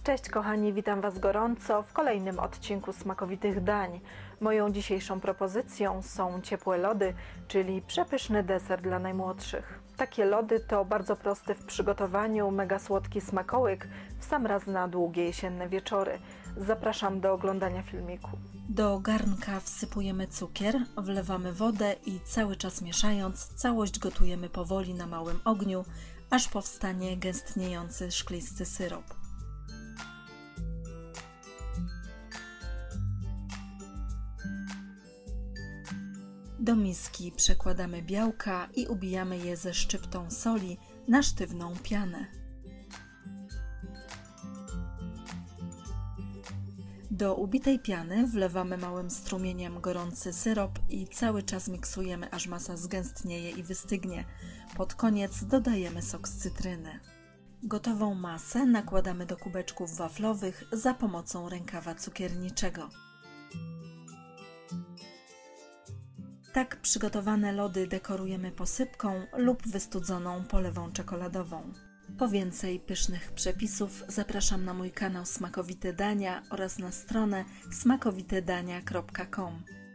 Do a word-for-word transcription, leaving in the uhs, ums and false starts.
Cześć kochani, witam Was gorąco w kolejnym odcinku Smakowitych Dań. Moją dzisiejszą propozycją są ciepłe lody, czyli przepyszny deser dla najmłodszych. Takie lody to bardzo prosty w przygotowaniu, mega słodki smakołyk w sam raz na długie jesienne wieczory. Zapraszam do oglądania filmiku. Do garnka wsypujemy cukier, wlewamy wodę i cały czas mieszając, całość gotujemy powoli na małym ogniu, aż powstanie gęstniejący szklisty syrop. Do miski przekładamy białka i ubijamy je ze szczyptą soli na sztywną pianę. Do ubitej piany wlewamy małym strumieniem gorący syrop i cały czas miksujemy, aż masa zgęstnieje i wystygnie. Pod koniec dodajemy sok z cytryny. Gotową masę nakładamy do kubeczków waflowych za pomocą rękawa cukierniczego. Tak przygotowane lody dekorujemy posypką lub wystudzoną polewą czekoladową. Po więcej pysznych przepisów zapraszam na mój kanał Smakowite Dania oraz na stronę smakowitedania kropka com.